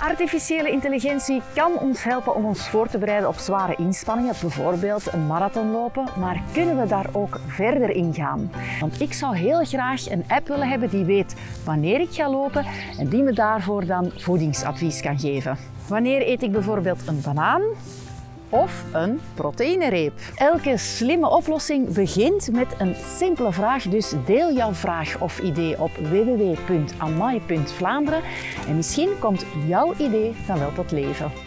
Artificiële intelligentie kan ons helpen om ons voor te bereiden op zware inspanningen, bijvoorbeeld een marathon lopen, maar kunnen we daar ook verder in gaan? Want ik zou heel graag een app willen hebben die weet wanneer ik ga lopen en die me daarvoor dan voedingsadvies kan geven. Wanneer eet ik bijvoorbeeld een banaan? Of een proteïnereep. Elke slimme oplossing begint met een simpele vraag, dus deel jouw vraag of idee op www.amai.Vlaanderen en misschien komt jouw idee dan wel tot leven.